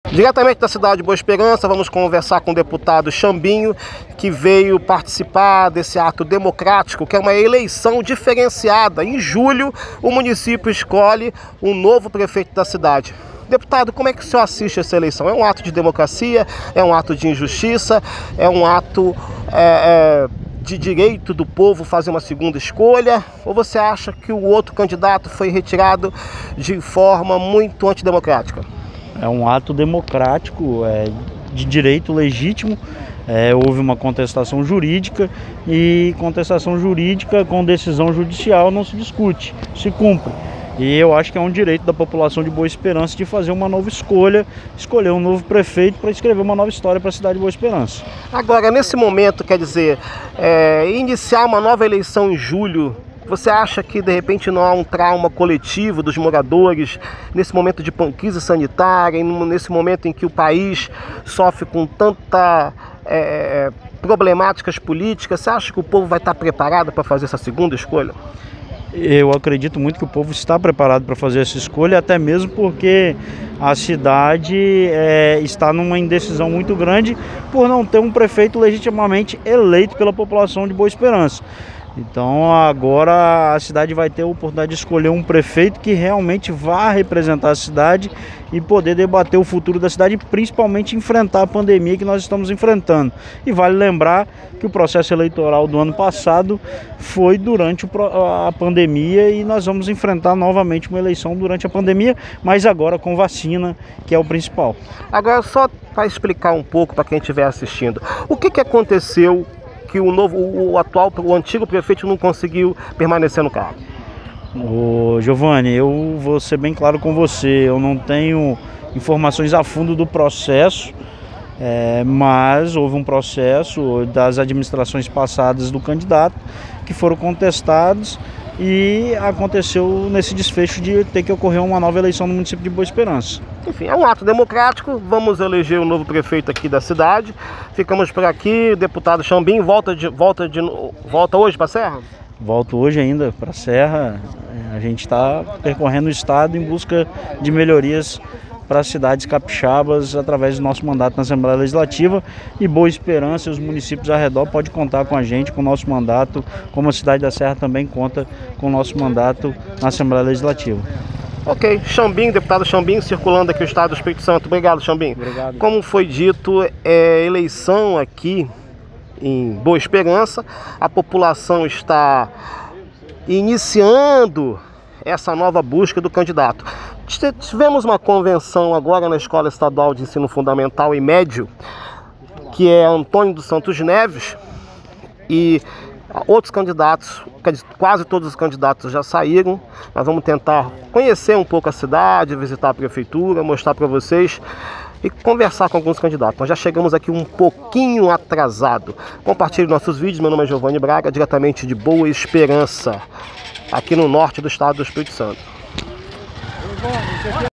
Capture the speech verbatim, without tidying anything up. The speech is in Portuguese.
Diretamente da cidade de Boa Esperança, vamos conversar com o deputado Chambinho, que veio participar desse ato democrático, que é uma eleição diferenciada. Em julho, o município escolhe um novo prefeito da cidade. Deputado, como é que o senhor assiste essa eleição? É um ato de democracia? É um ato de injustiça? É um ato é, é, de direito do povo fazer uma segunda escolha? Ou você acha que o outro candidato foi retirado de forma muito antidemocrática? É um ato democrático, é, de direito legítimo. É, houve uma contestação jurídica e contestação jurídica com decisão judicial não se discute, se cumpre. E eu acho que é um direito da população de Boa Esperança de fazer uma nova escolha, escolher um novo prefeito para escrever uma nova história para a cidade de Boa Esperança. Agora, nesse momento, quer dizer, é, iniciar uma nova eleição em julho, você acha que de repente não há um trauma coletivo dos moradores nesse momento de crise sanitária, nesse momento em que o país sofre com tanta é, problemáticas políticas? Você acha que o povo vai estar preparado para fazer essa segunda escolha? Eu acredito muito que o povo está preparado para fazer essa escolha, até mesmo porque a cidade é, está numa indecisão muito grande por não ter um prefeito legitimamente eleito pela população de Boa Esperança. Então agora a cidade vai ter a oportunidade de escolher um prefeito que realmente vá representar a cidade e poder debater o futuro da cidade, principalmente enfrentar a pandemia que nós estamos enfrentando. E vale lembrar que o processo eleitoral do ano passado foi durante a pandemia e nós vamos enfrentar novamente uma eleição durante a pandemia, mas agora com vacina, que é o principal. Agora, só para explicar um pouco para quem estiver assistindo, o que, que aconteceu que o novo, o atual, o antigo prefeito não conseguiu permanecer no cargo? Ô, Giovanni, eu vou ser bem claro com você, eu não tenho informações a fundo do processo, é, mas houve um processo das administrações passadas do candidato que foram contestados e aconteceu nesse desfecho de ter que ocorrer uma nova eleição no município de Boa Esperança. Enfim, é um ato democrático, vamos eleger o novo prefeito aqui da cidade. Ficamos por aqui, deputado Chambinho, volta, de, volta, de, volta hoje para a Serra? Volto hoje ainda para a Serra, a gente está percorrendo o estado em busca de melhorias para as cidades capixabas através do nosso mandato na Assembleia Legislativa, e Boa Esperança e os municípios ao redor podem contar com a gente, com o nosso mandato, como a cidade da Serra também conta com o nosso mandato na Assembleia Legislativa. Ok, Chambinho, deputado Chambinho, circulando aqui o estado do Espírito Santo. Obrigado, Chambinho. Obrigado. Como foi dito, é eleição aqui em Boa Esperança, a população está iniciando essa nova busca do candidato. Tivemos uma convenção agora na Escola Estadual de Ensino Fundamental e Médio, que é Antônio dos Santos Neves, e outros candidatos, quase todos os candidatos já saíram. Nós vamos tentar conhecer um pouco a cidade, visitar a prefeitura, mostrar para vocês e conversar com alguns candidatos. Nós já chegamos aqui um pouquinho atrasado. Compartilhe nossos vídeos. Meu nome é Giovanni Braga, diretamente de Boa Esperança, aqui no norte do estado do Espírito Santo.